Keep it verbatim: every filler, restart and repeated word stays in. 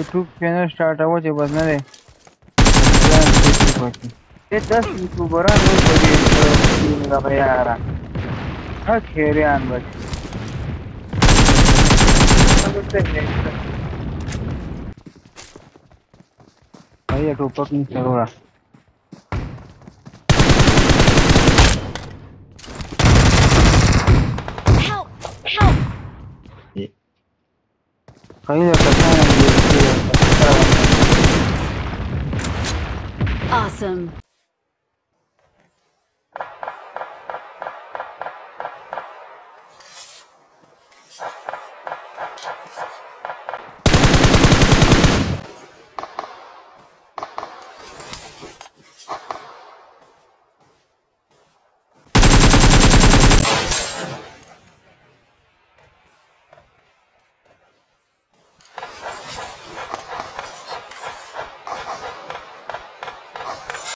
YouTube channel start हुआ जो बस ना रे ये दस यूट्यूबर हैं जो बड़ी मेरा भाई आ रहा हाँ खेरे आन बच भाई ये टोपक नहीं चल रहा Help! Help! कहीं ना कहीं Awesome.